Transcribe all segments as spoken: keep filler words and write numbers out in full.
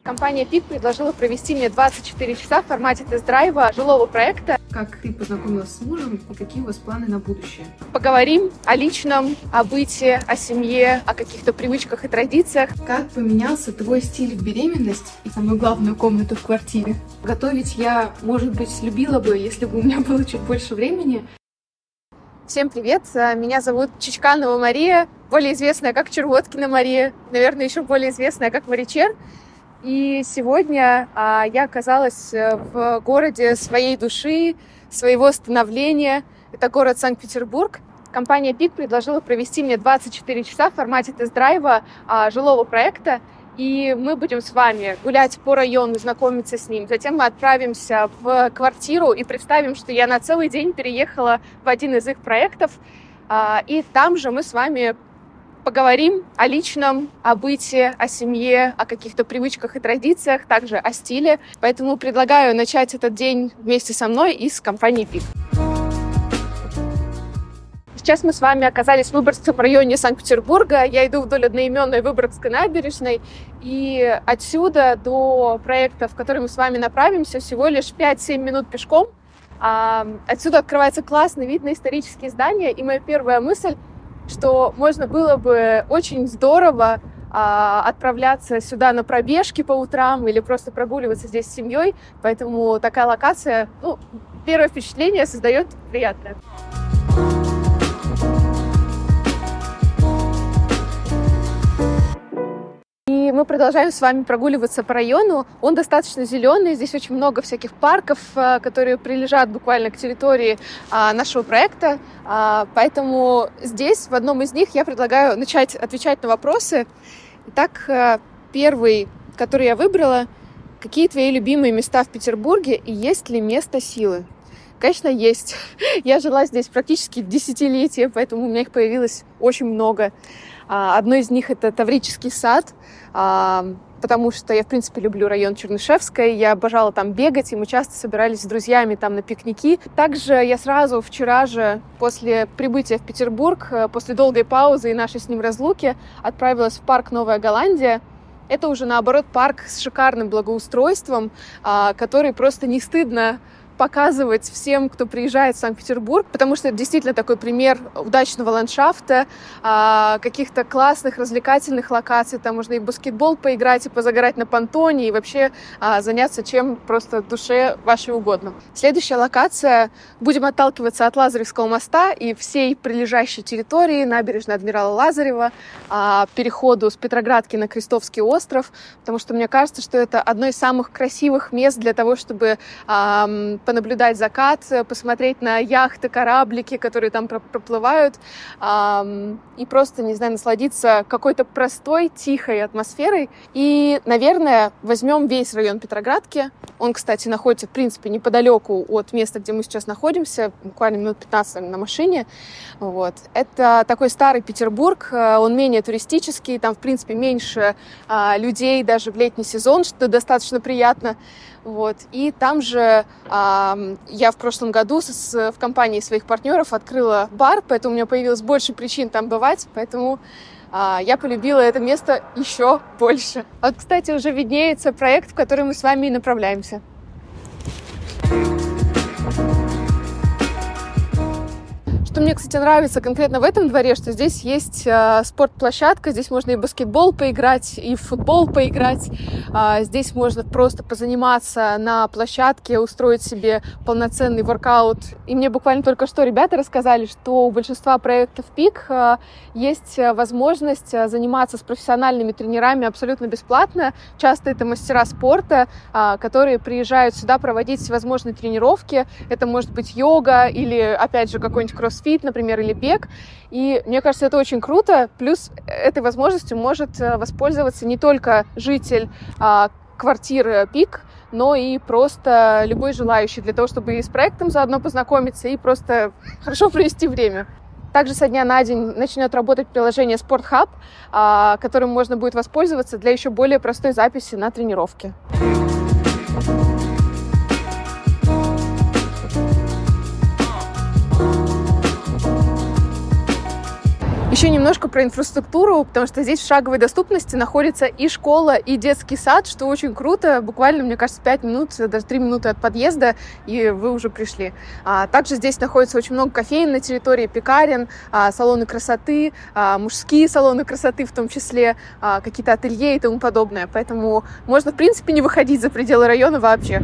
Компания пик предложила провести мне двадцать четыре часа в формате тест-драйва жилого проекта. Как ты познакомилась с мужем и какие у вас планы на будущее? Поговорим о личном, о быте, о семье, о каких-то привычках и традициях. Как поменялся твой стиль в беременность и самую главную комнату в квартире? Готовить я, может быть, любила бы, если бы у меня было чуть больше времени. Всем привет! Меня зовут Чичканова Мария, более известная как Червоткина Мария, наверное, еще более известная как Маричер. И сегодня а, я оказалась в городе своей души, своего становления. Это город Санкт-Петербург. Компания пик предложила провести мне двадцать четыре часа в формате тест-драйва а, жилого проекта. И мы будем с вами гулять по району, знакомиться с ним. Затем мы отправимся в квартиру и представим, что я на целый день переехала в один из их проектов. А, и там же мы с вами поговорим о личном, о быте, о семье, о каких-то привычках и традициях, также о стиле. Поэтому предлагаю начать этот день вместе со мной и с компанией пик. Сейчас мы с вами оказались в Выборгском районе Санкт-Петербурга. Я иду вдоль одноименной Выборгской набережной. И отсюда до проекта, в который мы с вами направимся, всего лишь пять-семь минут пешком. Отсюда открывается классный вид на исторические здания. И моя первая мысль, что можно было бы очень здорово а, отправляться сюда на пробежки по утрам или просто прогуливаться здесь с семьей. Поэтому такая локация, ну, первое впечатление создает приятное. И мы продолжаем с вами прогуливаться по району. Он достаточно зеленый, здесь очень много всяких парков, которые прилежат буквально к территории нашего проекта. Поэтому здесь, в одном из них, я предлагаю начать отвечать на вопросы. Итак, первый, который я выбрала: какие твои любимые места в Петербурге и есть ли место силы? Конечно, есть. Я жила здесь практически десятилетия, поэтому у меня их появилось очень много. Одно из них — это Таврический сад, потому что я, в принципе, люблю район Чернышевская, я обожала там бегать, и мы часто собирались с друзьями там на пикники. Также я сразу вчера же, после прибытия в Петербург, после долгой паузы и нашей с ним разлуки, отправилась в парк Новая Голландия. Это уже, наоборот, парк с шикарным благоустройством, который просто не стыдно показывать всем, кто приезжает в Санкт-Петербург, потому что это действительно такой пример удачного ландшафта, каких-то классных развлекательных локаций. Там можно и в баскетбол поиграть, и позагорать на понтоне, и вообще заняться чем просто душе вашей угодно. Следующая локация. Будем отталкиваться от Лазаревского моста и всей прилежащей территории, набережной Адмирала Лазарева, переходу с Петроградки на Крестовский остров, потому что мне кажется, что это одно из самых красивых мест для того, чтобы понаблюдать закат, посмотреть на яхты, кораблики, которые там проплывают, и просто, не знаю, насладиться какой-то простой, тихой атмосферой. И, наверное, возьмем весь район Петроградки. Он, кстати, находится, в принципе, неподалеку от места, где мы сейчас находимся, буквально минут пятнадцать на машине. Вот. Это такой старый Петербург, он менее туристический, там, в принципе, меньше людей даже в летний сезон, что достаточно приятно. Вот. И там же а, я в прошлом году с, в компании своих партнеров открыла бар, поэтому у меня появилось больше причин там бывать, поэтому а, я полюбила это место еще больше. Вот, кстати, уже виднеется проект, в который мы с вами и направляемся. Что мне, кстати, нравится конкретно в этом дворе, что здесь есть э, спортплощадка, здесь можно и в баскетбол поиграть, и в футбол поиграть. Э, здесь можно просто позаниматься на площадке, устроить себе полноценный воркаут. И мне буквально только что ребята рассказали, что у большинства проектов пик э, есть возможность заниматься с профессиональными тренерами абсолютно бесплатно. Часто это мастера спорта, э, которые приезжают сюда проводить всевозможные тренировки. Это может быть йога или, опять же, какой-нибудь кроссфит, например, или бег. И мне кажется, это очень круто. Плюс этой возможностью может воспользоваться не только житель а, квартиры пик, но и просто любой желающий для того, чтобы и с проектом заодно познакомиться, и просто хорошо провести время. Также со дня на день начнет работать приложение SportHub, а, которым можно будет воспользоваться для еще более простой записи на тренировки. Еще немножко про инфраструктуру, потому что здесь в шаговой доступности находится и школа, и детский сад, что очень круто. Буквально, мне кажется, пять минут, даже три минуты от подъезда, и вы уже пришли. А также здесь находится очень много кофеин на территории, пекарен, а, салоны красоты, а, мужские салоны красоты в том числе, а, какие-то ателье и тому подобное. Поэтому можно, в принципе, не выходить за пределы района вообще.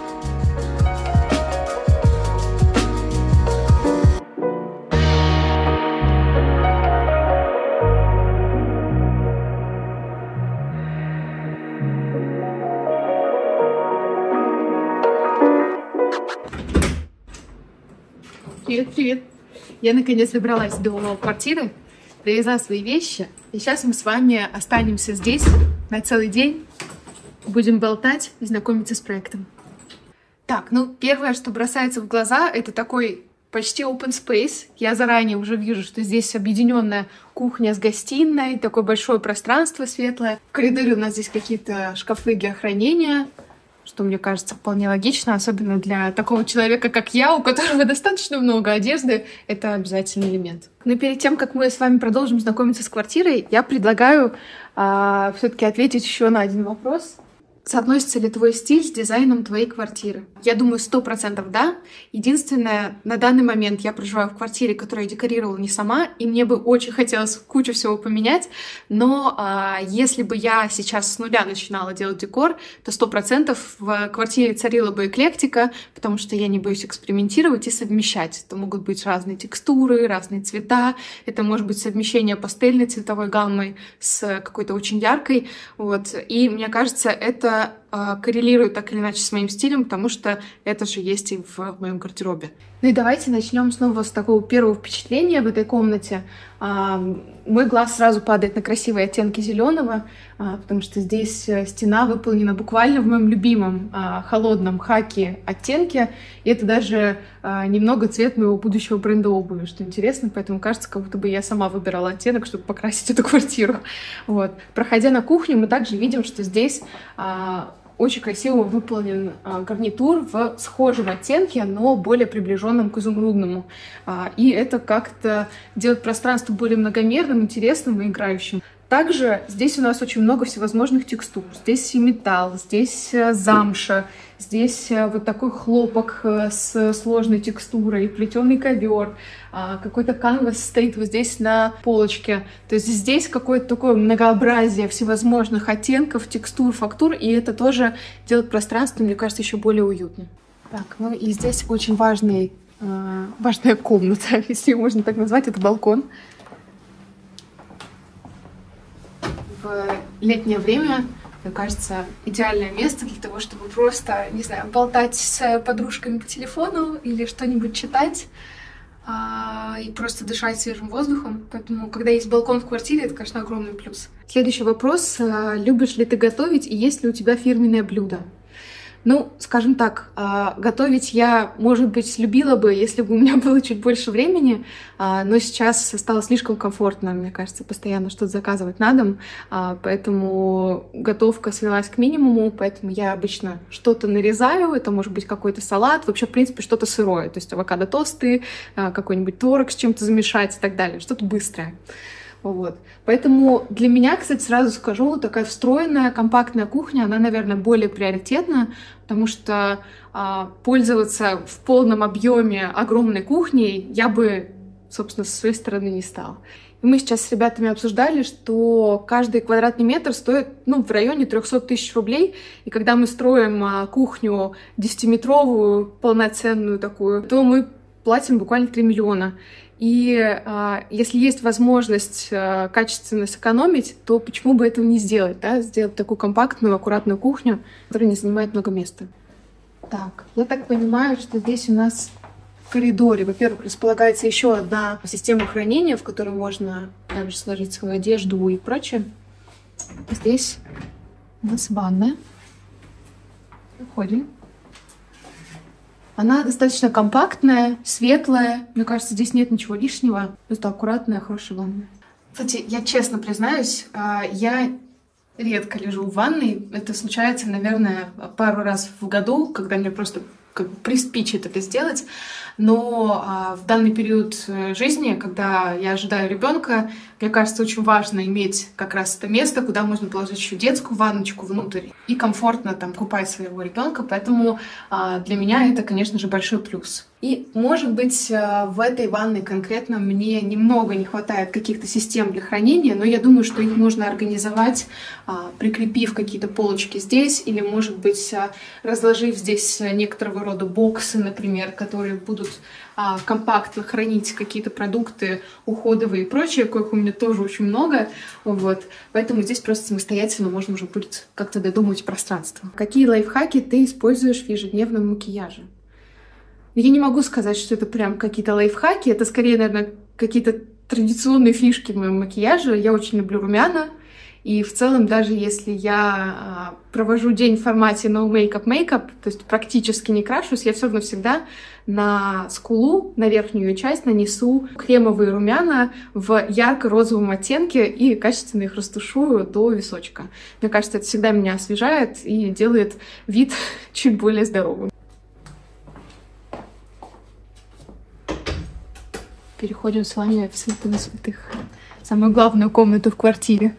Привет, привет! Я наконец добралась до квартиры, привезла свои вещи, и сейчас мы с вами останемся здесь на целый день, будем болтать и знакомиться с проектом. Так, ну первое, что бросается в глаза, это такой почти open space. Я заранее уже вижу, что здесь объединенная кухня с гостиной, такое большое пространство светлое. В коридоре у нас здесь какие-то шкафы для хранения, что мне кажется вполне логично, особенно для такого человека, как я, у которого достаточно много одежды. Это обязательный элемент. Но перед тем, как мы с вами продолжим знакомиться с квартирой, я предлагаю а, все-таки ответить еще на один вопрос. Соотносится ли твой стиль с дизайном твоей квартиры? Я думаю, сто процентов да. Единственное, на данный момент я проживаю в квартире, которую я декорировала не сама, и мне бы очень хотелось кучу всего поменять, но а, если бы я сейчас с нуля начинала делать декор, то сто процентов в квартире царила бы эклектика, потому что я не боюсь экспериментировать и совмещать. Это могут быть разные текстуры, разные цвета, это может быть совмещение пастельной цветовой гаммы с какой-то очень яркой, вот. И мне кажется, это коррелирует так или иначе с моим стилем, потому что это же есть и в, в моем гардеробе. Ну и давайте начнем снова с такого первого впечатления в этой комнате. А, мой глаз сразу падает на красивые оттенки зеленого, а, потому что здесь стена выполнена буквально в моем любимом а, холодном хаки оттенке, и это даже а, немного цвет моего будущего бренда обуви, что интересно, поэтому кажется, как будто бы я сама выбирала оттенок, чтобы покрасить эту квартиру. Вот. Проходя на кухню, мы также видим, что здесь а, очень красиво выполнен а, гарнитур в схожем оттенке, но более приближенном к изумрудному. А, и это как-то делает пространство более многомерным, интересным и играющим. Также здесь у нас очень много всевозможных текстур. Здесь и металл, здесь замша, здесь вот такой хлопок с сложной текстурой, плетеный ковер, какой-то канвас стоит вот здесь на полочке. То есть здесь какое-то такое многообразие всевозможных оттенков, текстур, фактур, и это тоже делает пространство, мне кажется, еще более уютным. Так, ну и здесь очень важный, важная комната, если ее можно так назвать, это балкон. В летнее время, мне кажется, идеальное место для того, чтобы просто, не знаю, болтать с подружками по телефону или что-нибудь читать а, и просто дышать свежим воздухом. Поэтому, когда есть балкон в квартире, это, конечно, огромный плюс. Следующий вопрос. Любишь ли ты готовить и есть ли у тебя фирменное блюдо? Ну, скажем так, готовить я, может быть, любила бы, если бы у меня было чуть больше времени, но сейчас стало слишком комфортно, мне кажется, постоянно что-то заказывать на дом, поэтому готовка свелась к минимуму, поэтому я обычно что-то нарезаю, это может быть какой-то салат, вообще, в принципе, что-то сырое, то есть авокадо-тосты, какой-нибудь творог с чем-то замешать и так далее, что-то быстрое. Вот. Поэтому для меня, кстати, сразу скажу, такая встроенная, компактная кухня, она, наверное, более приоритетна, потому что а, пользоваться в полном объеме огромной кухней я бы, собственно, со своей стороны не стала. И мы сейчас с ребятами обсуждали, что каждый квадратный метр стоит, ну, в районе триста тысяч рублей, и когда мы строим а, кухню десятиметровую, полноценную такую, то мы платим буквально три миллиона. И э, если есть возможность э, качественно сэкономить, то почему бы этого не сделать, да? Сделать такую компактную, аккуратную кухню, которая не занимает много места. Так, я так понимаю, что здесь у нас в коридоре, во-первых, располагается еще одна система хранения, в которой можно также сложить свою одежду и прочее. Здесь у нас ванная. Заходим. Она достаточно компактная, светлая. Мне кажется, здесь нет ничего лишнего. Просто аккуратная, хорошая ванная. Кстати, я честно признаюсь, я редко лежу в ванной. Это случается, наверное, пару раз в году, когда мне просто как бы приспичит это сделать. Но а, в данный период жизни, когда я ожидаю ребенка, мне кажется, очень важно иметь как раз это место, куда можно положить еще детскую ванночку внутрь и комфортно там купать своего ребенка. Поэтому а, для меня это, конечно же, большой плюс. И, может быть, в этой ванной конкретно мне немного не хватает каких-то систем для хранения, но я думаю, что их можно организовать, прикрепив какие-то полочки здесь, или, может быть, разложив здесь некоторого рода боксы, например, которые будут компактно хранить какие-то продукты уходовые и прочее, коих у меня тоже очень много. Вот. Поэтому здесь просто самостоятельно можно уже будет как-то додумать пространство. Какие лайфхаки ты используешь в ежедневном макияже? Я не могу сказать, что это прям какие-то лайфхаки, это скорее, наверное, какие-то традиционные фишки в моем макияже. Я очень люблю румяна, и в целом, даже если я провожу день в формате no makeup makeup, то есть практически не крашусь, я все равно всегда на скулу, на верхнюю часть нанесу кремовые румяна в ярко-розовом оттенке и качественно их растушую до височка. Мне кажется, это всегда меня освежает и делает вид чуть более здоровым. Переходим с вами в святую святых. Самую главную комнату в квартире.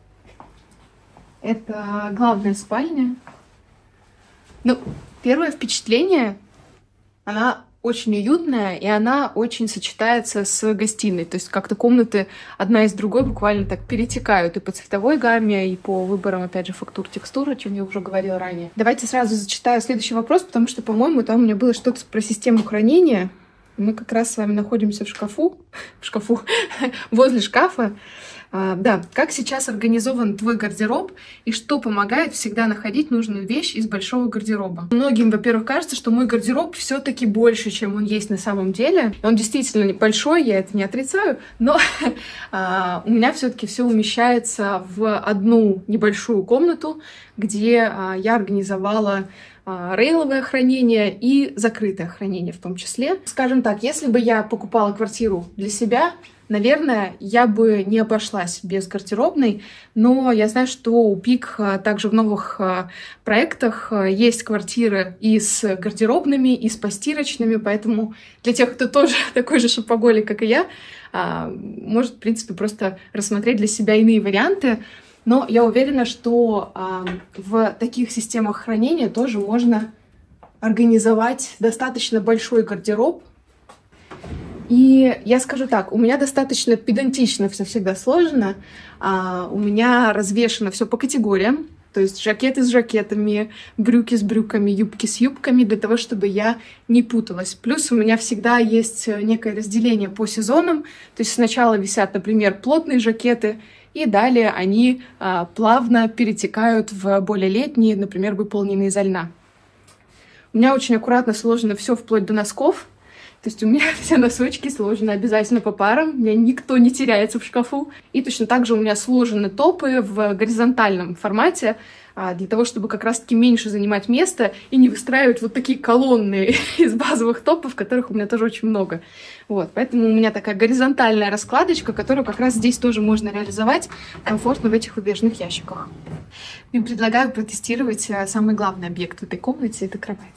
Это главная спальня. Ну, первое впечатление, она очень уютная, и она очень сочетается с гостиной. То есть как-то комнаты одна из другой буквально так перетекают и по цветовой гамме, и по выборам, опять же, фактур, текстур, о чем я уже говорила ранее. Давайте сразу зачитаю следующий вопрос, потому что, по-моему, там у меня было что-то про систему хранения. Мы как раз с вами находимся в шкафу, в шкафу, возле шкафа. А, да, как сейчас организован твой гардероб и что помогает всегда находить нужную вещь из большого гардероба? Многим, во-первых, кажется, что мой гардероб все-таки больше, чем он есть на самом деле. Он действительно большой, я это не отрицаю, но а, у меня все-таки все умещается в одну небольшую комнату, где а, я организовала рейловое хранение и закрытое хранение в том числе. Скажем так, если бы я покупала квартиру для себя, наверное, я бы не обошлась без гардеробной, но я знаю, что у Пик также в новых проектах есть квартиры и с гардеробными, и с постирочными, поэтому для тех, кто тоже такой же шопоголик, как и я, может, в принципе, просто рассмотреть для себя иные варианты. Но я уверена, что э, в таких системах хранения тоже можно организовать достаточно большой гардероб. И я скажу так, у меня достаточно педантично все всегда сложено. Э, у меня развешено все по категориям. То есть жакеты с жакетами, брюки с брюками, юбки с юбками, для того, чтобы я не путалась. Плюс у меня всегда есть некое разделение по сезонам. То есть сначала висят, например, плотные жакеты, и далее они а, плавно перетекают в более летние, например, выполненные изо льна. У меня очень аккуратно сложено все вплоть до носков. То есть у меня все носочки сложены обязательно по парам, у меня никто не теряется в шкафу. И точно так же у меня сложены топы в горизонтальном формате, для того, чтобы как раз-таки меньше занимать место и не выстраивать вот такие колонны из базовых топов, которых у меня тоже очень много. Вот, поэтому у меня такая горизонтальная раскладочка, которую как раз здесь тоже можно реализовать комфортно в этих выдвижных ящиках. Я предлагаю протестировать самый главный объект в этой комнате — это кровать.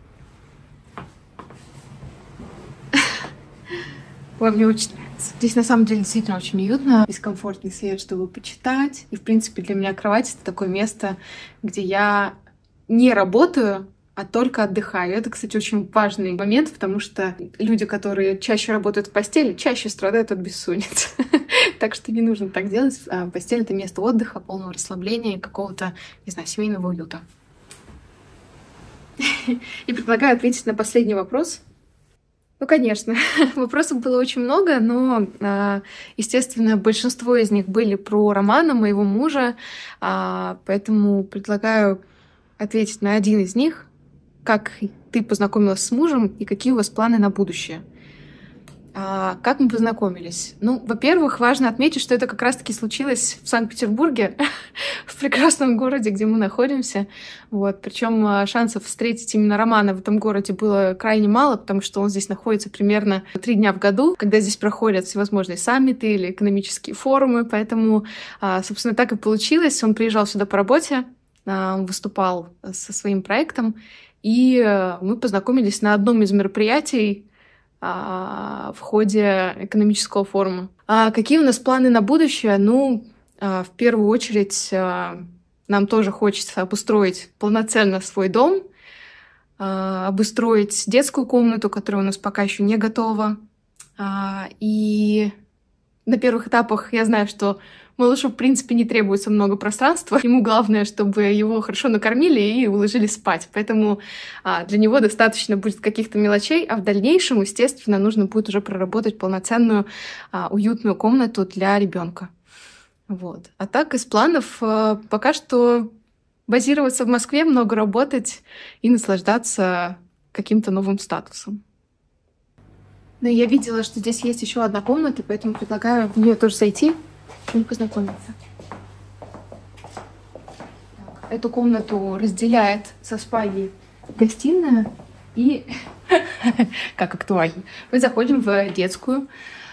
Ой, мне очень нравится. Здесь на самом деле действительно очень уютно. Здесь комфортный свет, чтобы почитать. И, в принципе, для меня кровать — это такое место, где я не работаю, а только отдыхаю. Это, кстати, очень важный момент, потому что люди, которые чаще работают в постели, чаще страдают от бессонницы. Так что не нужно так делать. Постель — это место отдыха, полного расслабления и какого-то, не знаю, семейного уюта. И предлагаю ответить на последний вопрос. Ну, конечно, вопросов было очень много, но, естественно, большинство из них были про Романа, моего мужа, поэтому предлагаю ответить на один из них. Как ты познакомилась с мужем и какие у вас планы на будущее? А, как мы познакомились? Ну, во-первых, важно отметить, что это как раз-таки случилось в Санкт-Петербурге, в прекрасном городе, где мы находимся. Вот. Причем шансов встретить именно Романа в этом городе было крайне мало, потому что он здесь находится примерно три дня в году, когда здесь проходят всевозможные саммиты или экономические форумы. Поэтому, собственно, так и получилось. Он приезжал сюда по работе, Он выступал со своим проектом, и мы познакомились на одном из мероприятий в ходе экономического форума. А какие у нас планы на будущее? Ну, в первую очередь, нам тоже хочется обустроить полноценно свой дом, обустроить детскую комнату, которая у нас пока еще не готова. И на первых этапах я знаю, что малышу, в принципе, не требуется много пространства. Ему главное, чтобы его хорошо накормили и уложили спать. Поэтому а, для него достаточно будет каких-то мелочей, а в дальнейшем, естественно, нужно будет уже проработать полноценную а, уютную комнату для ребенка. Вот. А так, из планов а, пока что базироваться в Москве, много работать и наслаждаться каким-то новым статусом. Но я видела, что здесь есть еще одна комната, поэтому предлагаю в нее тоже зайти и познакомиться. Так, эту комнату разделяет со спальней гостиная и, как актуально, мы заходим в детскую.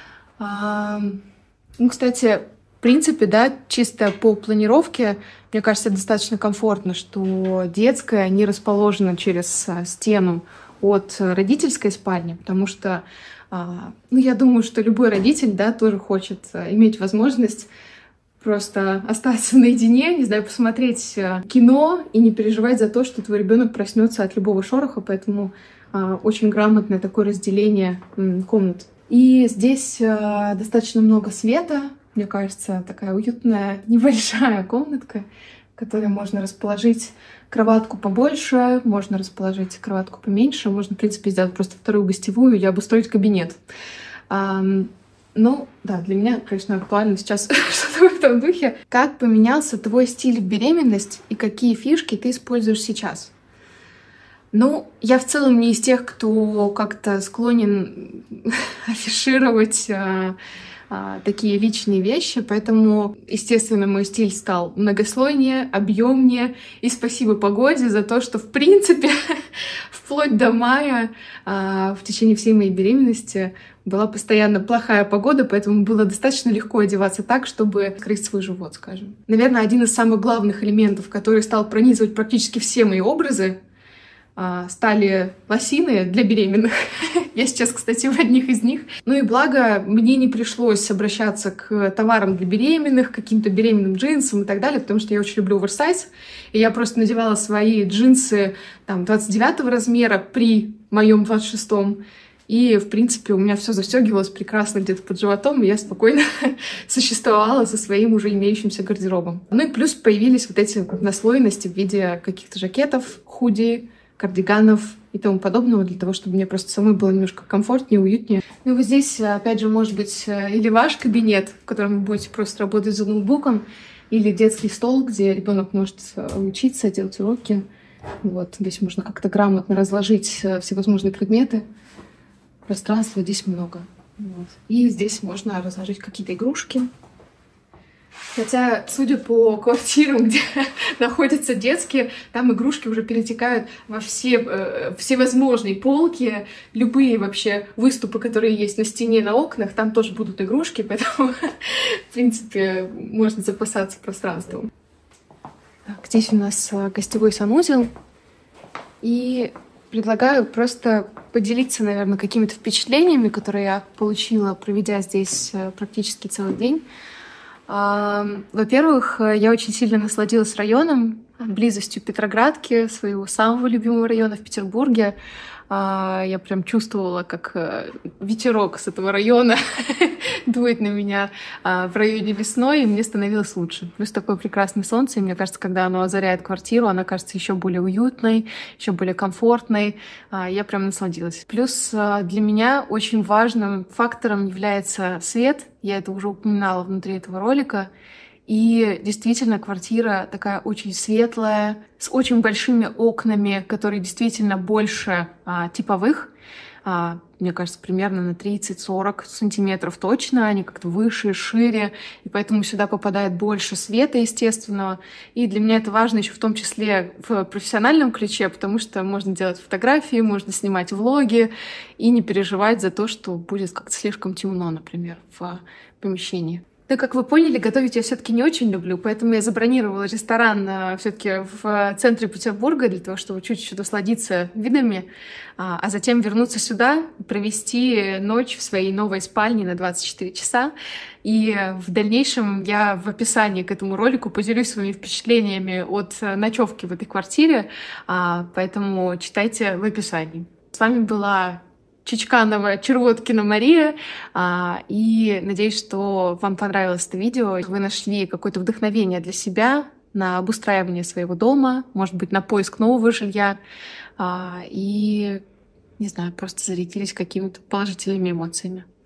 Ну, кстати, в принципе, да, чисто по планировке, мне кажется, достаточно комфортно, что детская не расположена через стену от родительской спальни, потому что ну, я думаю, что любой родитель, да, тоже хочет иметь возможность просто остаться наедине, не знаю, посмотреть кино и не переживать за то, что твой ребенок проснется от любого шороха, поэтому а, очень грамотное такое разделение м, комнат. И здесь а, достаточно много света, мне кажется, такая уютная небольшая комнатка, в которой можно расположить кроватку побольше, можно расположить кроватку поменьше, можно, в принципе, сделать просто вторую гостевую или обустроить кабинет. А, ну, да, для меня, конечно, актуально сейчас что-то в этом духе. Как поменялся твой стиль в беременность и какие фишки ты используешь сейчас? Ну, я в целом не из тех, кто как-то склонен афишировать а, а, такие личные вещи, поэтому, естественно, мой стиль стал многослойнее, объемнее. И спасибо погоде за то, что, в принципе, вплоть до мая, а, в течение всей моей беременности, была постоянно плохая погода, поэтому было достаточно легко одеваться так, чтобы скрыть свой живот, скажем. Наверное, один из самых главных элементов, который стал пронизывать практически все мои образы, стали лосины для беременных. Я сейчас, кстати, в одних из них. Ну и благо, мне не пришлось обращаться к товарам для беременных, к каким-то беременным джинсам и так далее, потому что я очень люблю оверсайз. И я просто надевала свои джинсы там, двадцать девятого размера при моем двадцать шестом. И, в принципе, у меня все застегивалось прекрасно где-то под животом, и я спокойно существовала со своим уже имеющимся гардеробом. Ну и плюс появились вот эти наслоенности в виде каких-то жакетов, худи, кардиганов и тому подобного, для того, чтобы мне просто самой было немножко комфортнее, уютнее. Ну вот здесь, опять же, может быть, или ваш кабинет, в котором вы будете просто работать за ноутбуком, или детский стол, где ребенок может учиться, делать уроки. Вот, здесь можно как-то грамотно разложить всевозможные предметы. Пространства здесь много. Вот. И здесь можно разложить какие-то игрушки. Хотя, судя по квартирам, где находятся детские, там игрушки уже перетекают во все э, всевозможные полки, любые вообще выступы, которые есть на стене, на окнах, там тоже будут игрушки, поэтому, в принципе, можно запасаться пространством. Так, здесь у нас гостевой санузел. И предлагаю просто поделиться, наверное, какими-то впечатлениями, которые я получила, проведя здесь практически целый день. Во-первых, я очень сильно насладилась районом, близостью Петроградки, своего самого любимого района в Петербурге. Я прям чувствовала, как ветерок с этого района дует на меня в районе Лесной, и мне становилось лучше. Плюс такое прекрасное солнце, и мне кажется, когда оно озаряет квартиру, она кажется еще более уютной, еще более комфортной. Я прям насладилась. Плюс для меня очень важным фактором является свет. Я это уже упоминала внутри этого ролика. И действительно, квартира такая очень светлая, с очень большими окнами, которые действительно больше а, типовых. А, мне кажется, примерно на тридцать-сорок сантиметров точно. Они как-то выше, шире. И поэтому сюда попадает больше света естественного. И для меня это важно еще в том числе в профессиональном ключе, потому что можно делать фотографии, можно снимать влоги и не переживать за то, что будет как-то слишком темно, например, в помещении. Ну, как вы поняли, готовить я все-таки не очень люблю, поэтому я забронировала ресторан все-таки в центре Петербурга для того, чтобы чуть-чуть насладиться видами, а, а затем вернуться сюда, провести ночь в своей новой спальне на двадцать четыре часа. И в дальнейшем я в описании к этому ролику поделюсь своими впечатлениями от ночевки в этой квартире, а, поэтому читайте в описании. С вами была Чичканова Червоткина Мария, а, и надеюсь, что вам понравилось это видео, вы нашли какое-то вдохновение для себя на обустраивание своего дома, может быть, на поиск нового жилья, а, и, не знаю, просто зарядились какими-то положительными эмоциями.